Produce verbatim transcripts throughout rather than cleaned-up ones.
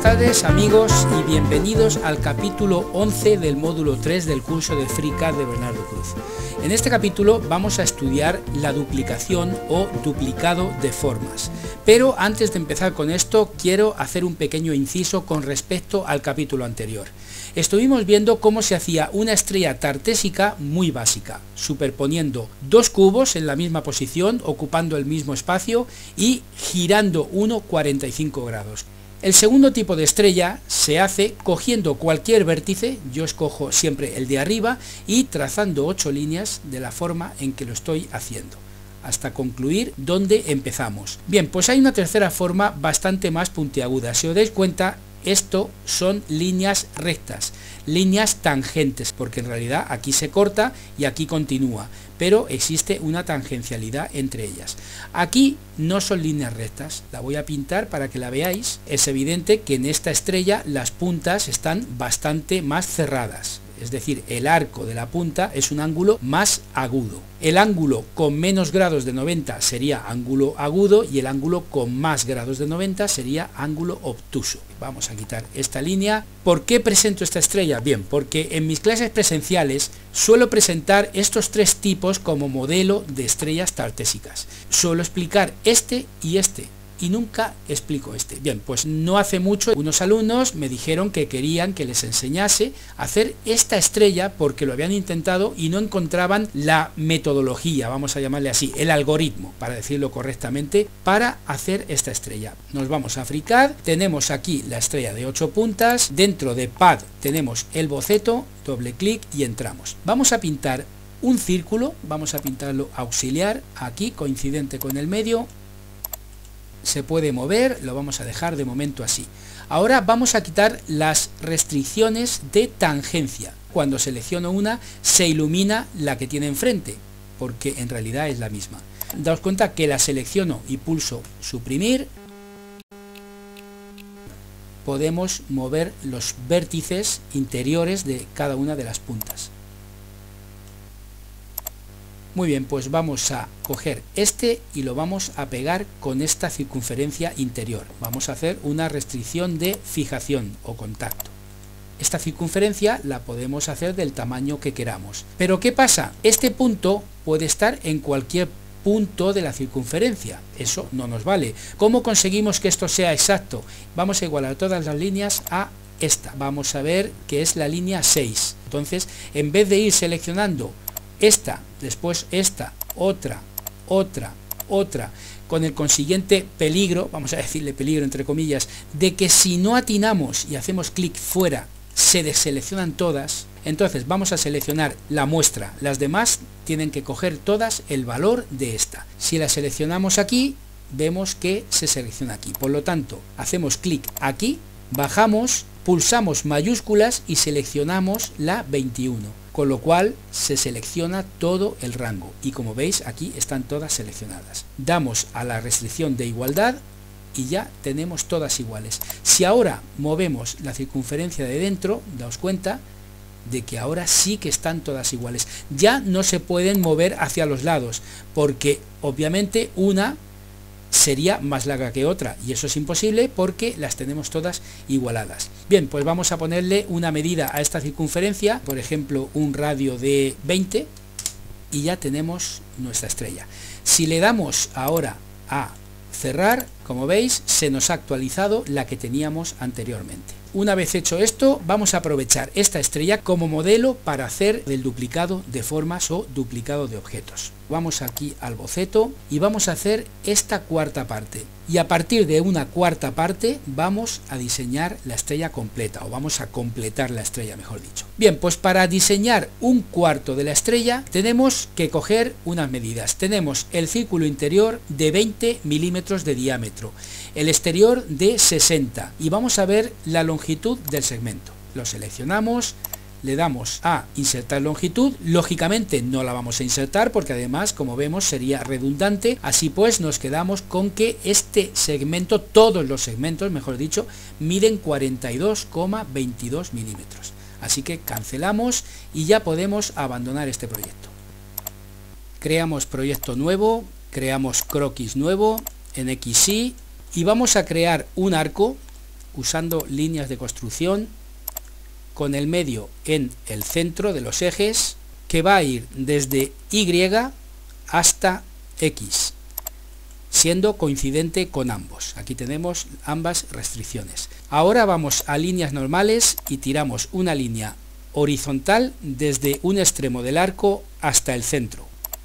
tardes amigos y bienvenidos al capítulo once del módulo tres del curso de FreeCAD de Bernardo Cruz. En este capítulo vamos a estudiar la duplicación o duplicado de formas. Pero antes de empezar con esto quiero hacer un pequeño inciso con respecto al capítulo anterior. Estuvimos viendo cómo se hacía una estrella tartésica muy básica, superponiendo dos cubos en la misma posición, ocupando el mismo espacio y girando uno cuarenta y cinco grados. El segundo tipo de estrella se hace cogiendo cualquier vértice, yo escojo siempre el de arriba, y trazando ocho líneas de la forma en que lo estoy haciendo, hasta concluir donde empezamos. Bien, pues hay una tercera forma bastante más puntiaguda. Si os dais cuenta, esto son líneas rectas, líneas tangentes, porque en realidad aquí se corta y aquí continúa, pero existe una tangencialidad entre ellas. Aquí no son líneas rectas, la voy a pintar para que la veáis. Es evidente que en esta estrella las puntas están bastante más cerradas. Es decir, el arco de la punta es un ángulo más agudo. El ángulo con menos grados de noventa sería ángulo agudo y el ángulo con más grados de noventa sería ángulo obtuso. Vamos a quitar esta línea. ¿Por qué presento esta estrella? Bien, porque en mis clases presenciales suelo presentar estos tres tipos como modelo de estrellas tartésicas. Suelo explicar este y este, y nunca explico este. Bien, pues no hace mucho unos alumnos me dijeron que querían que les enseñase a hacer esta estrella porque lo habían intentado y no encontraban la metodología, vamos a llamarle así, el algoritmo, para decirlo correctamente, para hacer esta estrella. Nos vamos a FreeCAD, tenemos aquí la estrella de ocho puntas, dentro de Pad tenemos el boceto, doble clic y entramos. Vamos a pintar un círculo, vamos a pintarlo auxiliar, aquí coincidente con el medio. Se puede mover, lo vamos a dejar de momento así. Ahora vamos a quitar las restricciones de tangencia. Cuando selecciono una, se ilumina la que tiene enfrente, porque en realidad es la misma. Daos cuenta que la selecciono y pulso suprimir. Podemos mover los vértices interiores de cada una de las puntas. Muy bien, pues vamos a coger este y lo vamos a pegar con esta circunferencia interior. Vamos a hacer una restricción de fijación o contacto. Esta circunferencia la podemos hacer del tamaño que queramos. Pero ¿qué pasa? Este punto puede estar en cualquier punto de la circunferencia. Eso no nos vale. ¿Cómo conseguimos que esto sea exacto? Vamos a igualar todas las líneas a esta. Vamos a ver que es la línea seis. Entonces, en vez de ir seleccionando esta, después esta, otra, otra, otra, con el consiguiente peligro, vamos a decirle peligro entre comillas, de que si no atinamos y hacemos clic fuera, se deseleccionan todas. Entonces vamos a seleccionar la muestra, las demás tienen que coger todas el valor de esta. Si la seleccionamos aquí, vemos que se selecciona aquí, por lo tanto, hacemos clic aquí, bajamos, pulsamos mayúsculas y seleccionamos la veintiuno. Con lo cual se selecciona todo el rango y como veis aquí están todas seleccionadas. Damos a la restricción de igualdad y ya tenemos todas iguales. Si ahora movemos la circunferencia de dentro, daos cuenta de que ahora sí que están todas iguales. Ya no se pueden mover hacia los lados porque obviamente una sería más larga que otra y eso es imposible porque las tenemos todas igualadas. Bien, pues vamos a ponerle una medida a esta circunferencia, por ejemplo un radio de veinte y ya tenemos nuestra estrella. Si le damos ahora a cerrar, como veis se nos ha actualizado la que teníamos anteriormente. Una vez hecho esto, vamos a aprovechar esta estrella como modelo para hacer el duplicado de formas o duplicado de objetos. Vamos aquí al boceto y vamos a hacer esta cuarta parte. Y a partir de una cuarta parte vamos a diseñar la estrella completa, o vamos a completar la estrella, mejor dicho. Bien, pues para diseñar un cuarto de la estrella tenemos que coger unas medidas. Tenemos el círculo interior de veinte milímetros de diámetro, el exterior de sesenta y vamos a ver la longitud del segmento. Lo seleccionamos, le damos a insertar longitud, lógicamente no la vamos a insertar porque además como vemos sería redundante, así pues nos quedamos con que este segmento, todos los segmentos mejor dicho, miden cuarenta y dos coma veintidós milímetros, así que cancelamos y ya podemos abandonar este proyecto. Creamos proyecto nuevo, creamos croquis nuevo en X Y y vamos a crear un arco usando líneas de construcción, con el medio en el centro de los ejes, que va a ir desde Y hasta X, siendo coincidente con ambos. Aquí tenemos ambas restricciones. Ahora vamos a líneas normales y tiramos una línea horizontal desde un extremo del arco hasta el centro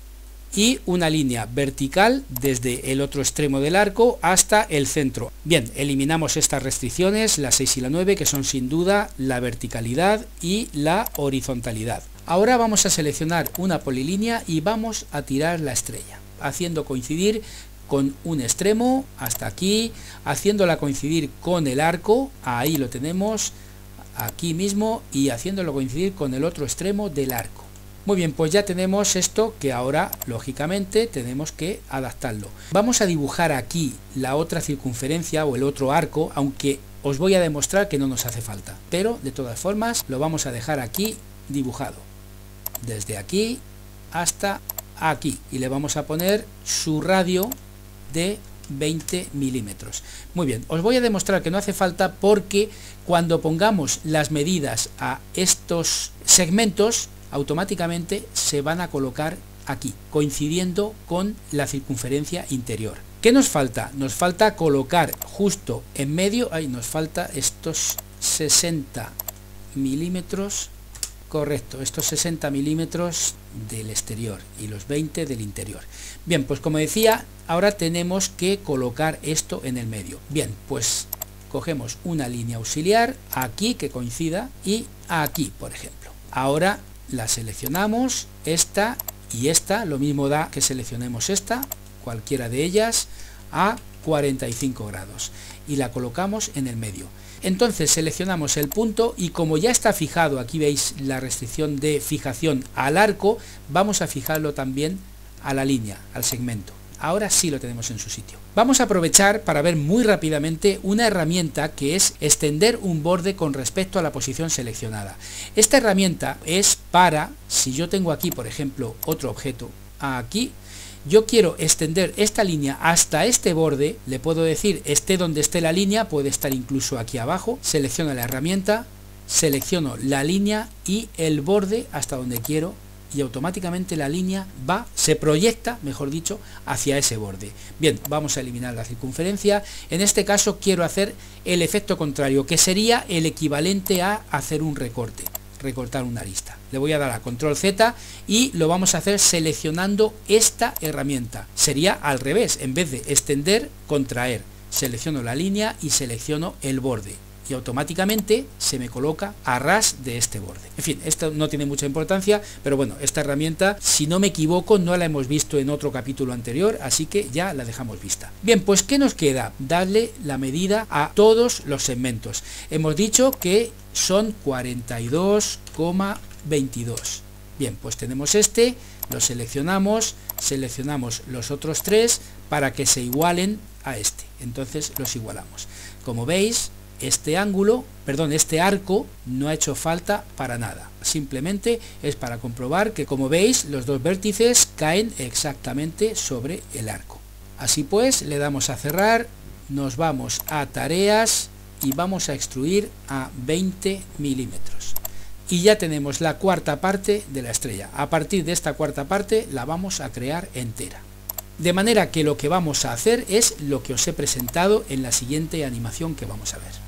y una línea vertical desde el otro extremo del arco hasta el centro. Bien, eliminamos estas restricciones, la seis y la nueve, que son sin duda la verticalidad y la horizontalidad. Ahora vamos a seleccionar una polilínea y vamos a tirar la estrella, haciendo coincidir con un extremo hasta aquí, haciéndola coincidir con el arco, ahí lo tenemos, aquí mismo, y haciéndolo coincidir con el otro extremo del arco. Muy bien, pues ya tenemos esto que ahora, lógicamente, tenemos que adaptarlo. Vamos a dibujar aquí la otra circunferencia o el otro arco, aunque os voy a demostrar que no nos hace falta. Pero, de todas formas, lo vamos a dejar aquí dibujado. Desde aquí hasta aquí. Y le vamos a poner su radio de veinte milímetros. Muy bien, os voy a demostrar que no hace falta porque cuando pongamos las medidas a estos segmentos, automáticamente se van a colocar aquí, coincidiendo con la circunferencia interior. ¿Qué nos falta? Nos falta colocar justo en medio, ahí nos falta estos sesenta milímetros, correcto, estos sesenta milímetros del exterior y los veinte del interior. Bien, pues como decía, ahora tenemos que colocar esto en el medio. Bien, pues cogemos una línea auxiliar aquí que coincida y aquí, por ejemplo. Ahora la seleccionamos, esta y esta, lo mismo da que seleccionemos esta, cualquiera de ellas, a cuarenta y cinco grados y la colocamos en el medio. Entonces seleccionamos el punto y como ya está fijado, aquí veis la restricción de fijación al arco, vamos a fijarlo también a la línea, al segmento. Ahora sí lo tenemos en su sitio. Vamos a aprovechar para ver muy rápidamente una herramienta que es extender un borde con respecto a la posición seleccionada. Esta herramienta es para, si yo tengo aquí por ejemplo otro objeto, aquí, yo quiero extender esta línea hasta este borde, le puedo decir esté donde esté la línea, puede estar incluso aquí abajo, selecciono la herramienta, selecciono la línea y el borde hasta donde quiero y automáticamente la línea va, se proyecta, mejor dicho, hacia ese borde. Bien, vamos a eliminar la circunferencia. En este caso quiero hacer el efecto contrario, que sería el equivalente a hacer un recorte, recortar una arista. Le voy a dar a control Z y lo vamos a hacer seleccionando esta herramienta. Sería al revés, en vez de extender, contraer. Selecciono la línea y selecciono el borde. Y automáticamente se me coloca a ras de este borde. En fin, esto no tiene mucha importancia, pero bueno, esta herramienta, si no me equivoco, no la hemos visto en otro capítulo anterior, así que ya la dejamos vista. Bien, pues ¿qué nos queda? Darle la medida a todos los segmentos. Hemos dicho que son cuarenta y dos coma veintidós. Bien, pues tenemos este, lo seleccionamos, seleccionamos los otros tres para que se igualen a este. Entonces los igualamos. Como veis, este ángulo, perdón, este arco no ha hecho falta para nada. Simplemente es para comprobar que, como veis, los dos vértices caen exactamente sobre el arco. Así pues, le damos a cerrar, nos vamos a tareas y vamos a extruir a veinte milímetros. Y ya tenemos la cuarta parte de la estrella. A partir de esta cuarta parte la vamos a crear entera. De manera que lo que vamos a hacer es lo que os he presentado en la siguiente animación que vamos a ver.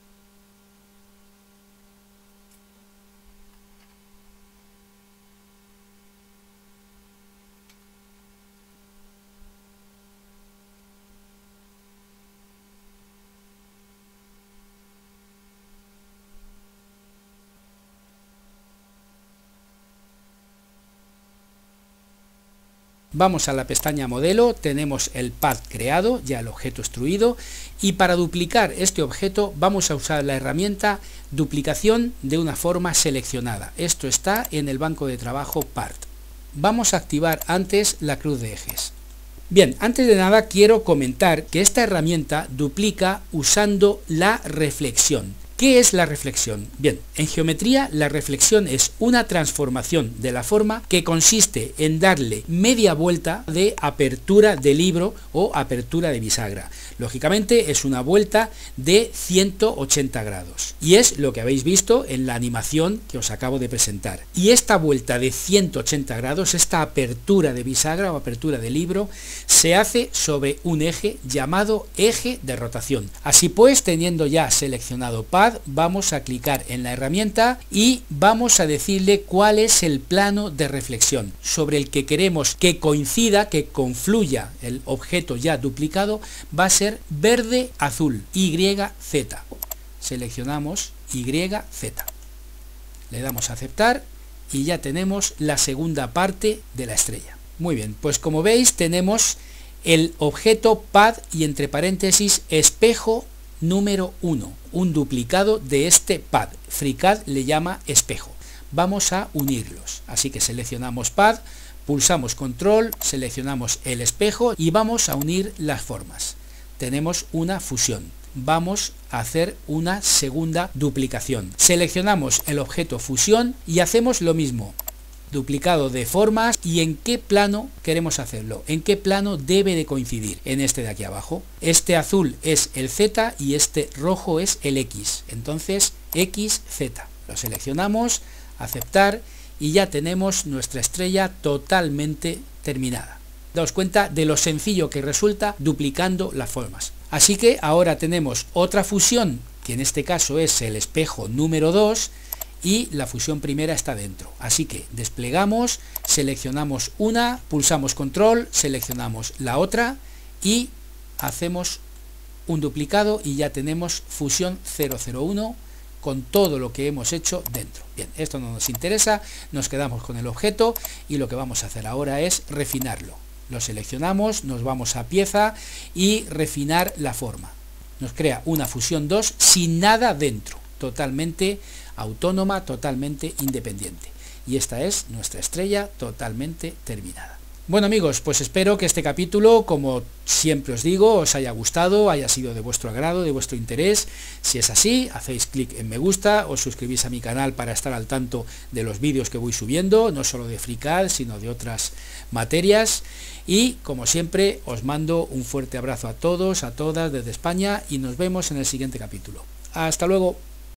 Vamos a la pestaña modelo, tenemos el pad creado, ya el objeto extruido, y para duplicar este objeto vamos a usar la herramienta duplicación de una forma seleccionada. Esto está en el banco de trabajo Part. Vamos a activar antes la cruz de ejes. Bien, antes de nada quiero comentar que esta herramienta duplica usando la reflexión. ¿Qué es la reflexión? Bien, en geometría la reflexión es una transformación de la forma que consiste en darle media vuelta de apertura de libro o apertura de bisagra. Lógicamente es una vuelta de ciento ochenta grados y es lo que habéis visto en la animación que os acabo de presentar. Y esta vuelta de ciento ochenta grados, esta apertura de bisagra o apertura de libro, se hace sobre un eje llamado eje de rotación. Así pues, teniendo ya seleccionado Pad, vamos a clicar en la herramienta y vamos a decirle cuál es el plano de reflexión sobre el que queremos que coincida, que confluya el objeto ya duplicado. Va a ser verde azul, Y Z. Seleccionamos Y Z. Le damos a aceptar y ya tenemos la segunda parte de la estrella. Muy bien, pues como veis tenemos el objeto Pad y entre paréntesis espejo número uno, un duplicado de este Pad. FreeCAD le llama espejo. Vamos a unirlos, así que seleccionamos Pad, pulsamos control, seleccionamos el espejo y vamos a unir las formas. Tenemos una fusión. Vamos a hacer una segunda duplicación. Seleccionamos el objeto fusión y hacemos lo mismo. Duplicado de formas y en qué plano queremos hacerlo, en qué plano debe de coincidir, en este de aquí abajo. Este azul es el Z y este rojo es el X, entonces X Z. Lo seleccionamos, aceptar y ya tenemos nuestra estrella totalmente terminada. Daos cuenta de lo sencillo que resulta duplicando las formas. Así que ahora tenemos otra fusión, que en este caso es el espejo número dos, y la fusión primera está dentro. Así que desplegamos, seleccionamos una, pulsamos control, seleccionamos la otra y hacemos un duplicado y ya tenemos fusión cero cero uno con todo lo que hemos hecho dentro. Bien, esto no nos interesa, nos quedamos con el objeto y lo que vamos a hacer ahora es refinarlo. Lo seleccionamos, nos vamos a pieza y refinar la forma. Nos crea una fusión dos sin nada dentro, totalmente autónoma, totalmente independiente. Y esta es nuestra estrella totalmente terminada. Bueno amigos, pues espero que este capítulo, como siempre os digo, os haya gustado, haya sido de vuestro agrado, de vuestro interés. Si es así, hacéis clic en me gusta, os suscribís a mi canal para estar al tanto de los vídeos que voy subiendo, no solo de FreeCAD, sino de otras materias. Y como siempre, os mando un fuerte abrazo a todos, a todas desde España y nos vemos en el siguiente capítulo. Hasta luego.